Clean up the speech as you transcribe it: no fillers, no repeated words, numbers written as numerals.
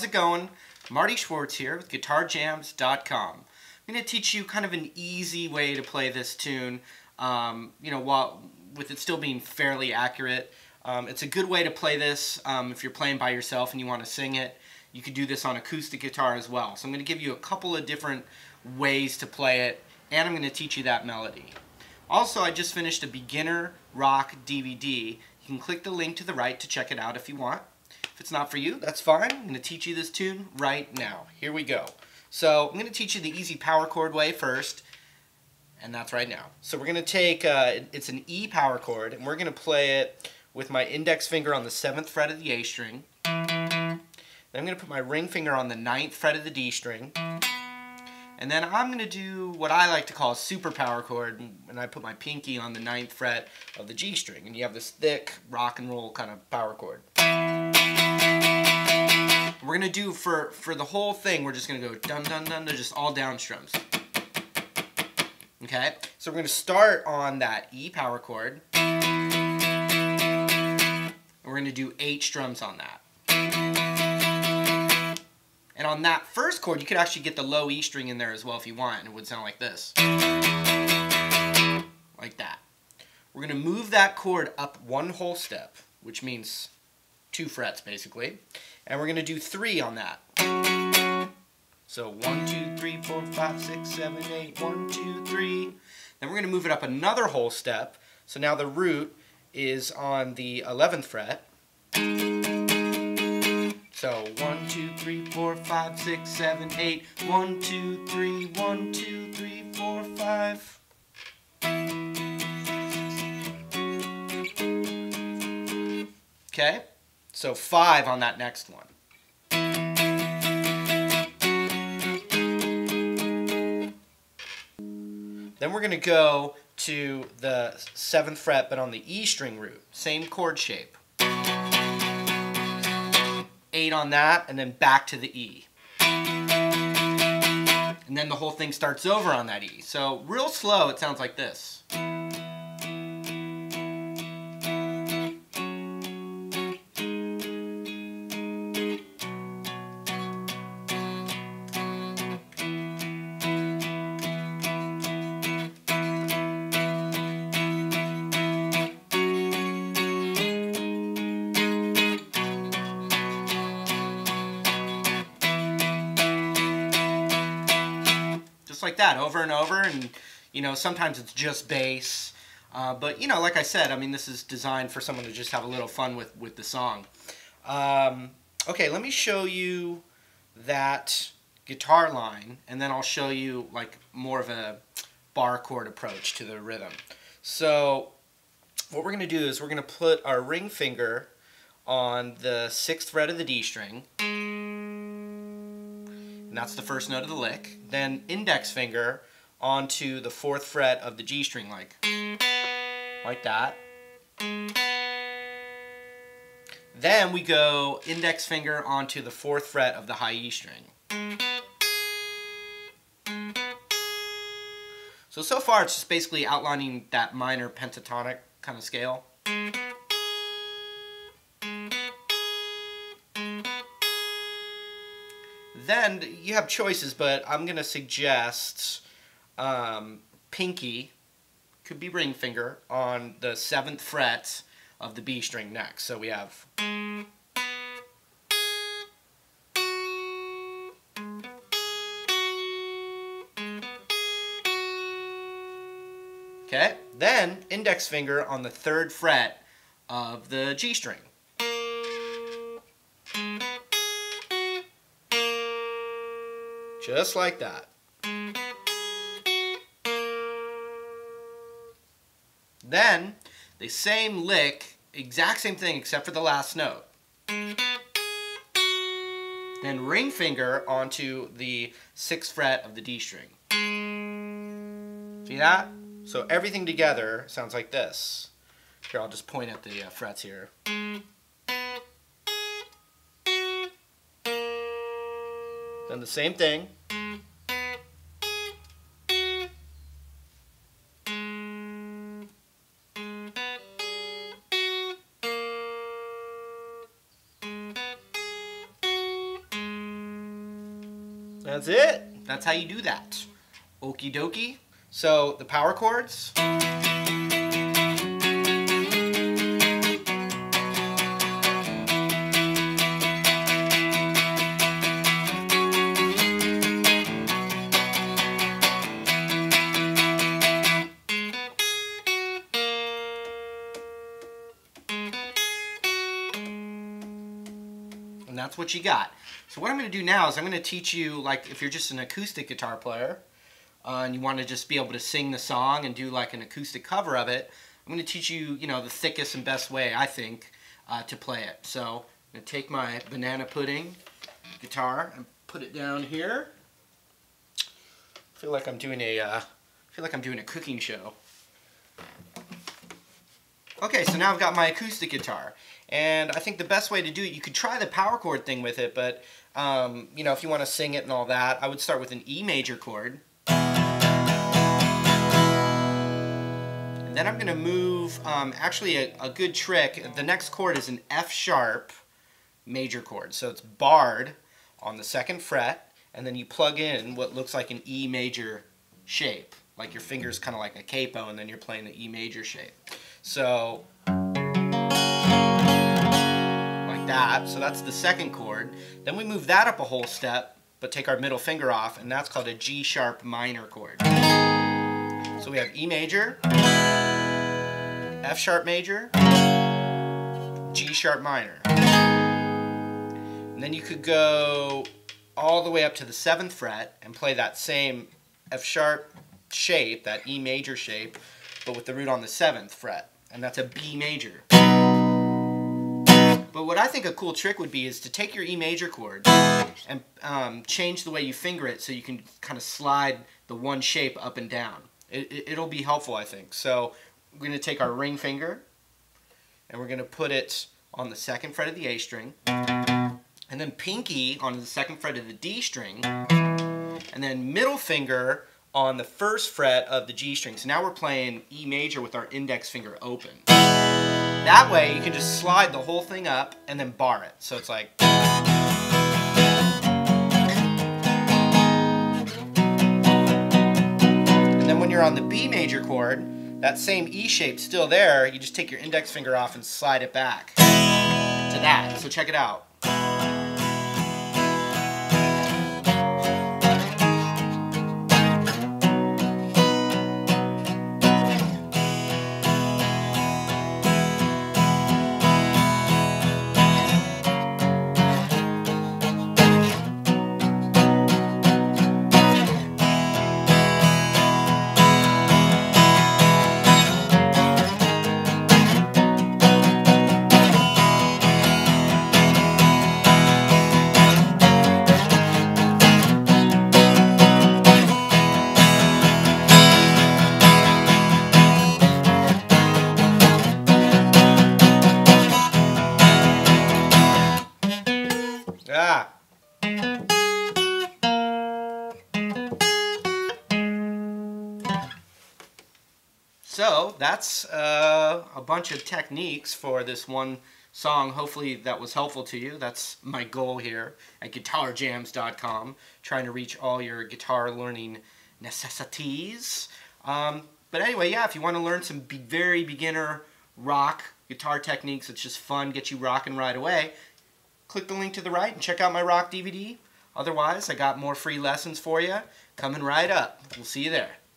it going? Marty Schwartz here with GuitarJams.com. I'm going to teach you kind of an easy way to play this tune, while with it still being fairly accurate. It's a good way to play this if you're playing by yourself and you want to sing it. You could do this on acoustic guitar as well. So I'm going to give you a couple of different ways to play it, and I'm going to teach you that melody. Also, I just finished a beginner rock DVD. You can click the link to the right to check it out if you want. If it's not for you, that's fine. I'm going to teach you this tune right now. Here we go. So I'm going to teach you the easy power chord way first, and that's right now. So we're going to take, it's an E power chord, and we're going to play it with my index finger on the 7th fret of the A string. Then I'm going to put my ring finger on the 9th fret of the D string. And then I'm going to do what I like to call a super power chord, and I put my pinky on the 9th fret of the G string. And you have this thick rock and roll kind of power chord. We're going to do, for the whole thing, we're just going to go dun dun dun, they're just all down strums. Okay? So we're going to start on that E power chord. And we're going to do 8 strums on that. And on that first chord, you could actually get the low E string in there as well if you want, and it would sound like this. Like that. We're going to move that chord up 1 whole step, which means 2 frets basically. And we're going to do 3 on that. So 1, 2, 3, 4, 5, 6, 7, 8, 1, 2, 3. Then we're going to move it up another whole step. So now the root is on the 11th fret. So 1, 2, 3, 4, 5, 6, 7, 8. 1, 2, 3, 1, 2, 3, 4, 5. Okay, so 5 on that next one. Then we're going to go to the 7th fret, but on the E string root. Same chord shape. 8 on that, and then back to the E. And then the whole thing starts over on that E. So real slow, it sounds like this. Just like that, over and over, and sometimes it's just bass, but like I said, I mean, this is designed for someone to just have a little fun with the song. Okay, let me show you that guitar line, and then I'll show you like more of a bar chord approach to the rhythm. So what we're going to do is we're going to put our ring finger on the 6th fret of the D string. And that's the first note of the lick. Then index finger onto the 4th fret of the G string, like that. Then we go index finger onto the 4th fret of the high E string. So far it's just basically outlining that minor pentatonic kind of scale. Then you have choices, but I'm going to suggest pinky, could be ring finger, on the 7th fret of the B string next. So we have... Okay, then index finger on the 3rd fret of the G string. Just like that. Then, the same lick, exact same thing except for the last note. Then ring finger onto the 6th fret of the D string. See that? So everything together sounds like this. Here, I'll just point at the frets here. Then the same thing. That's it. That's how you do that. Okie dokie. So the power chords. And that's what you got. So what I'm going to do now is I'm going to teach you, like, if you're just an acoustic guitar player and you want to just be able to sing the song and do like an acoustic cover of it, I'm going to teach you, the thickest and best way, I think, to play it. So I'm going to take my banana pudding guitar and put it down here. I feel like I'm doing a cooking show. Okay, so now I've got my acoustic guitar, and I think the best way to do it, you could try the power chord thing with it, but if you want to sing it and all that, I would start with an E major chord. And then I'm going to move, actually a good trick, the next chord is an F sharp major chord. So it's barred on the 2nd fret, and then you plug in what looks like an E major shape. Like your finger's kind of like a capo, and then you're playing the E major shape. So, like that. So that's the 2nd chord. Then we move that up a whole step, but take our middle finger off, and that's called a G sharp minor chord. So we have E major, F sharp major, G sharp minor. And then you could go all the way up to the 7th fret and play that same F sharp shape, that E major shape, but with the root on the 7th fret, and that's a B major. But what I think a cool trick would be is to take your E major chord and change the way you finger it so you can kind of slide the one shape up and down. It'll be helpful, I think. So we're going to take our ring finger and we're going to put it on the 2nd fret of the A string, and then pinky on the 2nd fret of the D string, and then middle finger on the 1st fret of the G string. So now we're playing E major with our index finger open. That way you can just slide the whole thing up and then bar it. So it's like... And then when you're on the B major chord, that same E shape's still there, you just take your index finger off and slide it back to that. So check it out. Ah. So that's a bunch of techniques for this one song. Hopefully that was helpful to you. That's my goal here at GuitarJams.com, trying to reach all your guitar learning necessities. But anyway, yeah, if you want to learn some very beginner rock guitar techniques, it's just fun, get you rocking right away, click the link to the right and check out my rock DVD. Otherwise, I got more free lessons for you coming right up. We'll see you there.